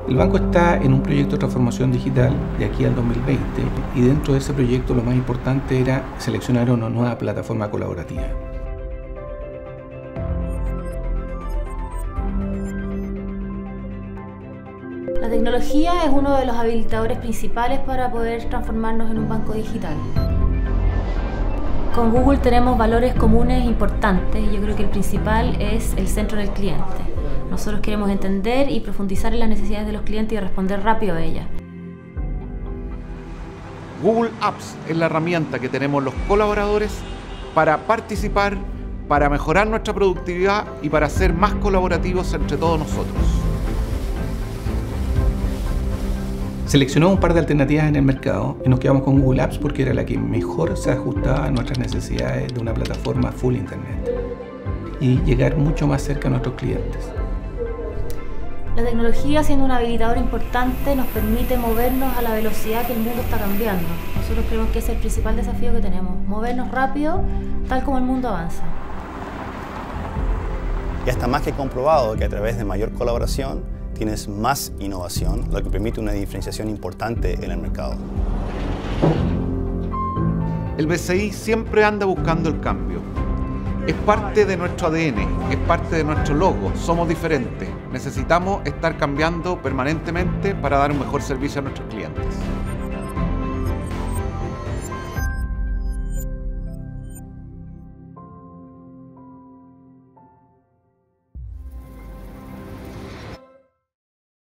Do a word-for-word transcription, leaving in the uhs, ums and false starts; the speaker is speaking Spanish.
El banco está en un proyecto de transformación digital de aquí al dos mil veinte y dentro de ese proyecto lo más importante era seleccionar una nueva plataforma colaborativa. La tecnología es uno de los habilitadores principales para poder transformarnos en un banco digital. Con Google tenemos valores comunes importantes y yo creo que el principal es el centro del cliente. Nosotros queremos entender y profundizar en las necesidades de los clientes y responder rápido a ellas. Google Apps es la herramienta que tenemos los colaboradores para participar, para mejorar nuestra productividad y para ser más colaborativos entre todos nosotros. Seleccionamos un par de alternativas en el mercado y nos quedamos con Google Apps porque era la que mejor se ajustaba a nuestras necesidades de una plataforma full internet y llegar mucho más cerca a nuestros clientes. La tecnología, siendo un habilitador importante, nos permite movernos a la velocidad que el mundo está cambiando. Nosotros creemos que ese es el principal desafío que tenemos, movernos rápido, tal como el mundo avanza. Ya está más que comprobado que a través de mayor colaboración tienes más innovación, lo que permite una diferenciación importante en el mercado. El B C I siempre anda buscando el cambio. Es parte de nuestro A D N, es parte de nuestro logo, somos diferentes. Necesitamos estar cambiando permanentemente para dar un mejor servicio a nuestros clientes.